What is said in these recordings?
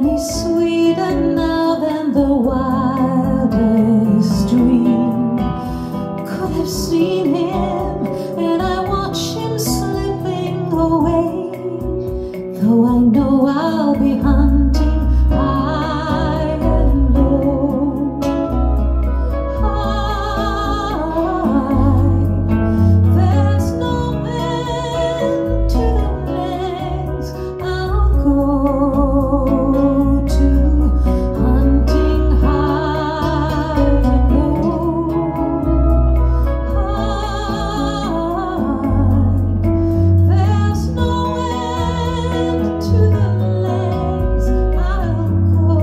any sweeter now than the wildest dream could have seen him, and I watch him slipping away, though I know I'll be hunting high and low. There's no end to the lengths I'll go to, hunting high and low. There's no end to the lengths I'll go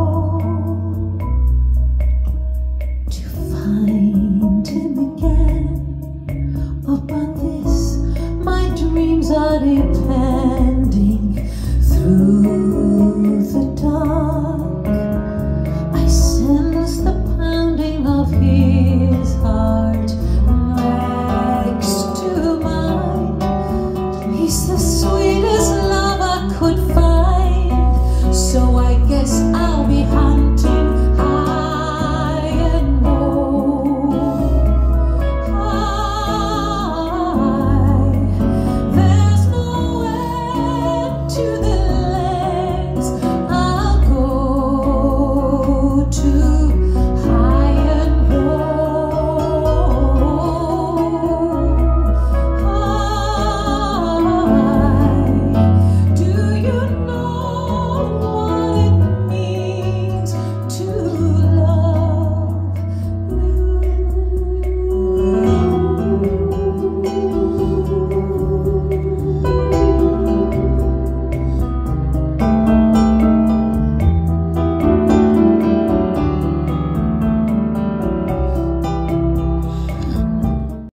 to find him again. Upon this my dreams are depending. Through the dark I sense the pounding of his heart next to mine. He's the sweet